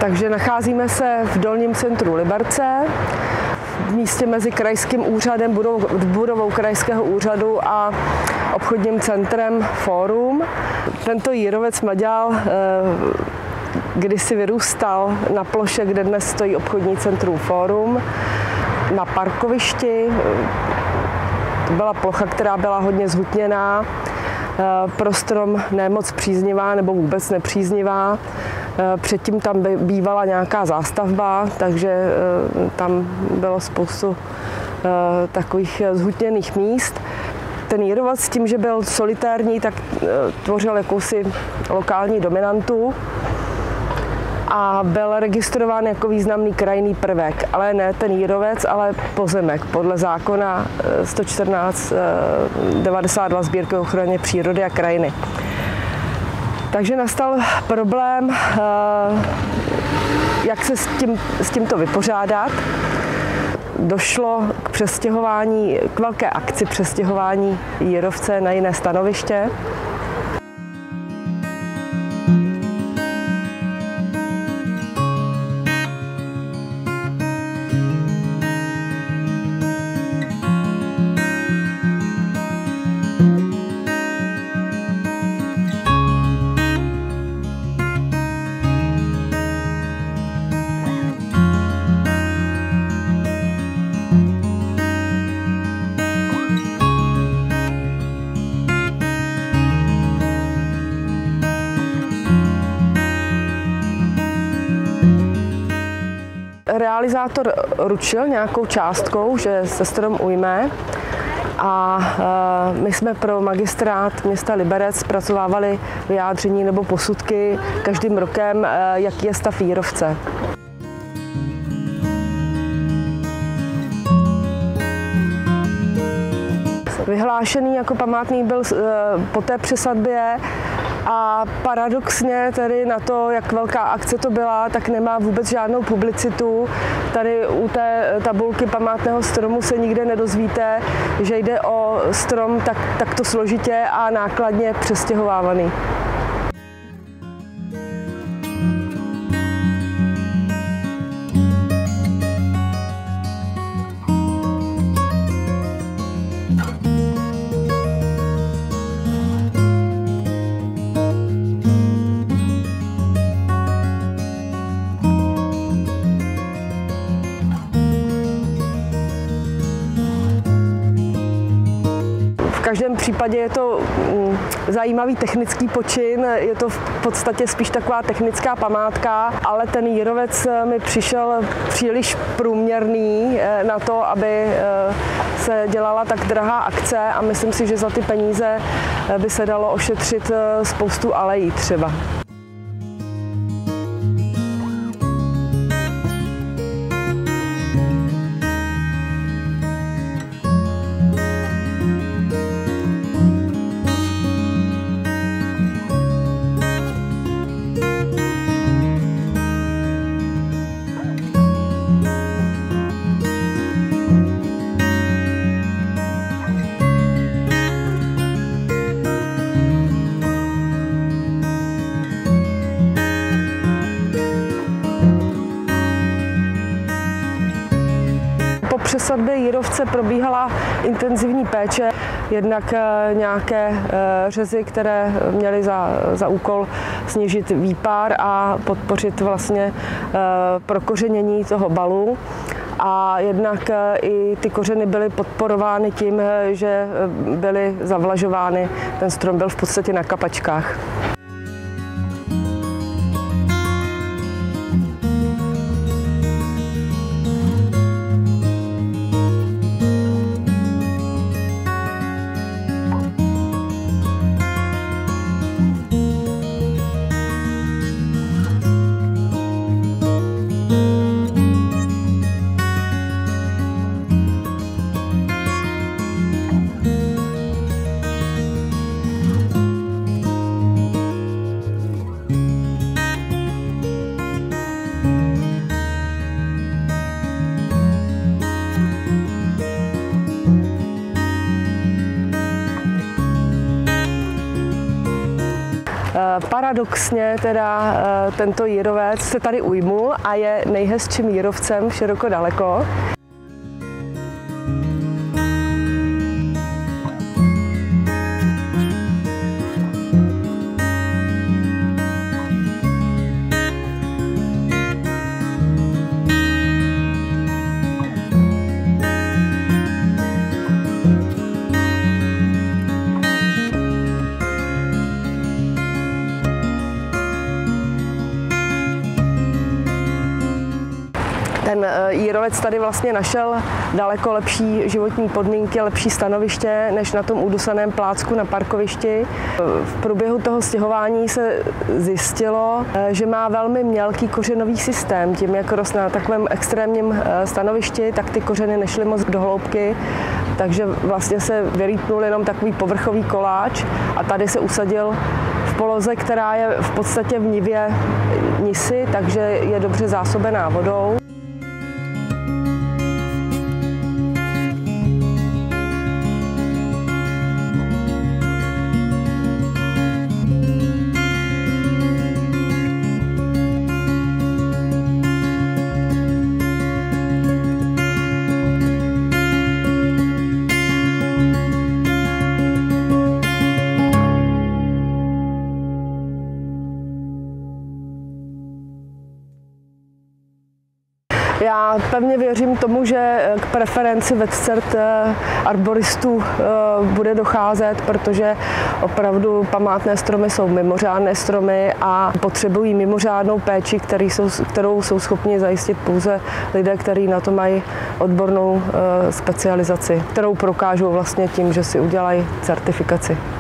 Takže nacházíme se v dolním centru Liberce, v místě mezi krajským úřadem, budovou krajského úřadu a obchodním centrem Fórum. Tento jírovec Maďal kdysi vyrůstal na ploše, kde dnes stojí obchodní centrum Fórum, na parkovišti. To byla plocha, která byla hodně zhutněná, pro strom nemoc příznivá nebo vůbec nepříznivá. Předtím tam bývala nějaká zástavba, takže tam bylo spoustu takových zhutněných míst. Ten jírovec s tím, že byl solitérní, tak tvořil jakousi lokální dominantu a byl registrován jako významný krajinný prvek, ale ne ten jírovec, ale pozemek podle zákona 114/92 Sbírky o ochraně přírody a krajiny. Takže nastal problém, jak se s tímto vypořádat. Došlo k přestěhování, k velké akci přestěhování jírovce na jiné stanoviště. Realizátor ručil nějakou částkou, že se strom ujme, a my jsme pro magistrát města Liberec zpracovávali vyjádření nebo posudky každým rokem, jaký je stav jírovce. Vyhlášený jako památný byl po té přesadbě a paradoxně tedy na to, jak velká akce to byla, tak nemá vůbec žádnou publicitu. Tady u té tabulky památného stromu se nikde nedozvíte, že jde o strom takto složitě a nákladně přestěhovávaný. V každém případě je to zajímavý technický počin, je to v podstatě spíš taková technická památka, ale ten jírovec mi přišel příliš průměrný na to, aby se dělala tak drahá akce, a myslím si, že za ty peníze by se dalo ošetřit spoustu alejí třeba. Po přesadbě jírovce probíhala intenzivní péče, jednak nějaké řezy, které měly za úkol snížit výpár a podpořit vlastně prokořenění toho balu. A jednak i ty kořeny byly podporovány tím, že byly zavlažovány. Ten strom byl v podstatě na kapačkách. Paradoxně teda tento jírovec se tady ujmul a je nejhezčím jírovcem široko daleko. Ten jírovec tady vlastně našel daleko lepší životní podmínky, lepší stanoviště než na tom udusaném plácku na parkovišti. V průběhu toho stěhování se zjistilo, že má velmi mělký kořenový systém. Tím, jak roste na takovém extrémním stanovišti, tak ty kořeny nešly moc do hloubky, takže vlastně se vylítnul jenom takový povrchový koláč a tady se usadil v poloze, která je v podstatě v nivě nisy, takže je dobře zásobená vodou. Já pevně věřím tomu, že k preferenci VetCert arboristů bude docházet, protože opravdu památné stromy jsou mimořádné stromy a potřebují mimořádnou péči, kterou jsou schopni zajistit pouze lidé, kteří na to mají odbornou specializaci, kterou prokážou vlastně tím, že si udělají certifikaci.